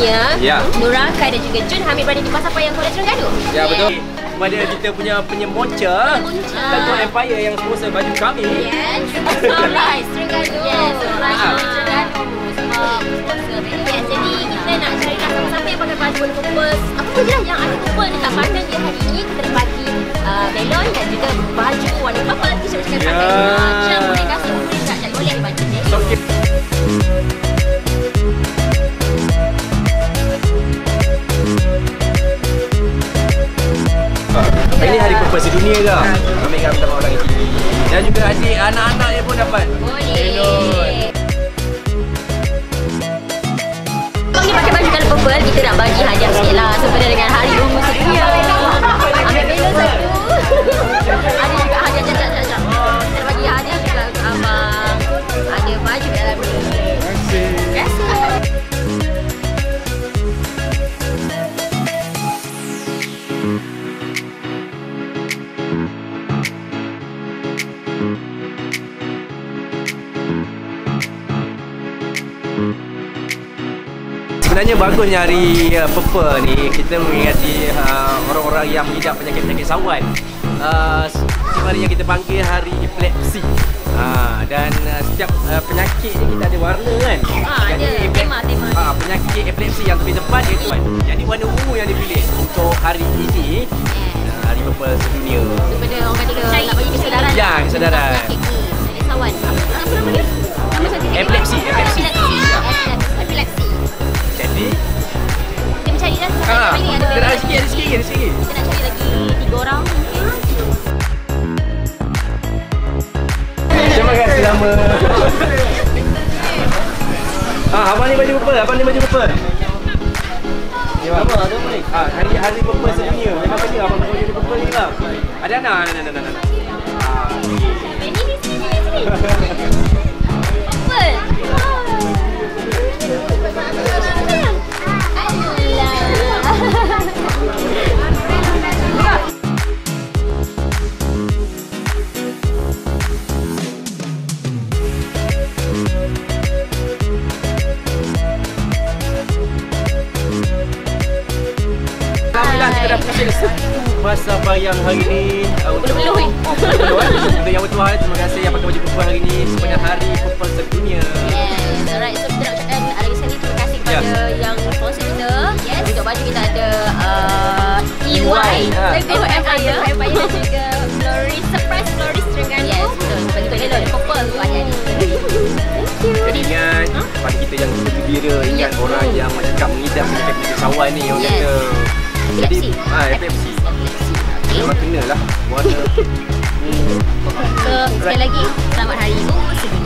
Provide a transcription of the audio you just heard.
Sedunia. Nura, Kai dan juga Jun Hamid berada di Pasar Payang Kuala Terengganu. Ya, betul. Kepada kita punya penyemonca Teguh Empire yang sponsor baju kami. Yes. Sunrise Terengganu. Yes, Sunrise Terengganu. Semua sponsor. Yes, jadi kita nak cari siapa yang pakai baju warna purple. Apa pun je yang ada purple dekat badan dia hari ini. Kita dah bagi melon dan juga baju warna purple. T-shirt kita pakai. Macam boleh kasih boleh tak jadi boleh baju ni. Ini hari purple sedunia ke? Kami akan minta orang ini. Dan juga adik anak-anak dia pun dapat. Boleh. Abang ni pakai baju colour purple, kita nak bagi hadiah sikit lah sempena dengan hari ungu sedunia. Ambil belon satu. Ada juga hadiah jap. Kita nak bagi hadiah juga untuk abang. Ada baju dalam ni. Terima kasih. Sebenarnya bagusnya hari purple ni kita mengingati orang-orang yang mengidap penyakit-penyakit sawan. Sebenarnya kita panggil hari epilepsi. Dan setiap penyakit ni kita ada warna kan. Jadi tema. Penyakit epilepsi yang tepi depan itu kan. Jadi warna ungu yang dipilih untuk hari ini. Hari purple sedunia. Sebenarnya orang kata nak bagi kesedaran. Ya, kesedaran. Penyakit sawan. Apa nama dia? Epilepsi. Epilepsi. Jadi kita mencari dah. Ada sikit. Kita nak cari lagi 3 orang mungkin. Terima kasih lama. Abang ni baju purple. Ya, apa? Ada apa ni? Hari purple sedunia. Memang kena abang pakai baju purple ni lah. Ada anak. Ini sini. Purple. Alhamdulillah kita dah berhasil satu Pasar Payang hari ni. Untuk yang bertuahan, terima kasih yang pakai baju purple hari ni sebenarnya hari purple sedunia. Yes, alright. So kita nak ucapkan lagi sekali terima kasih kepada yang sponsor kita. Yes, untuk baju kita ada EY, Teguh Empire dan juga Surprise Florist Terengganu. Yes, betul. Bagi melon purple tu ada ni. Jadi ingat pada kita yang gembira, ingat orang yang macam mengidap penyakit sawan ni orang kata epilepsi. Memang kenalah warna. So sekali lagi selamat hari ungu sedunia.